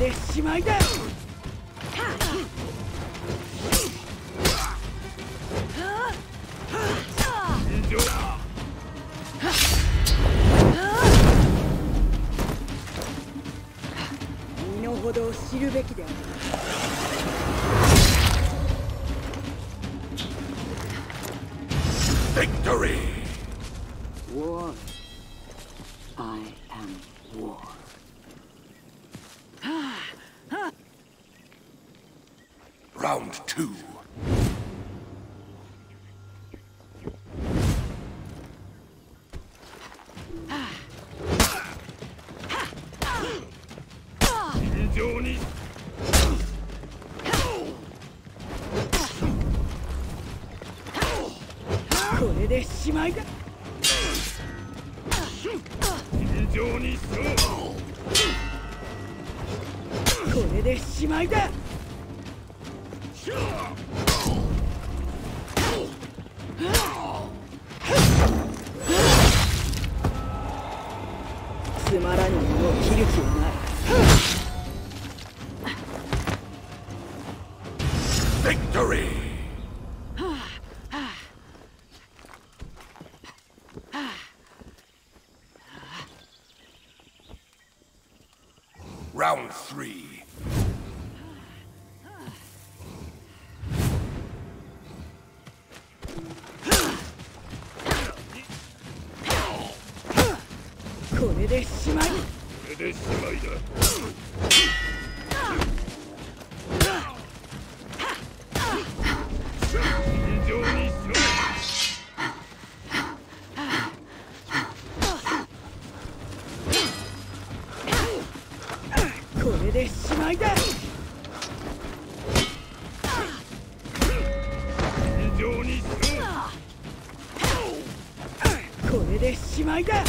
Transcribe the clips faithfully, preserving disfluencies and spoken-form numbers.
でしまいだ。身の程を知るべきである。 Victory! War. I am war. Round two. Johnny. これでしまいだ。 尋常にしろ。 これでしまいだ。つまらぬものを切る気はない。 Victory! Round three. Koれでしまい。 これでしまいだ。尋常にしろ。 これでしまいだ。 尋常にしろ。 これでしまいだ。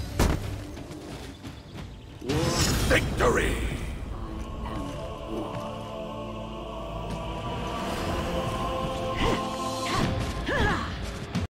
Victory! I am war.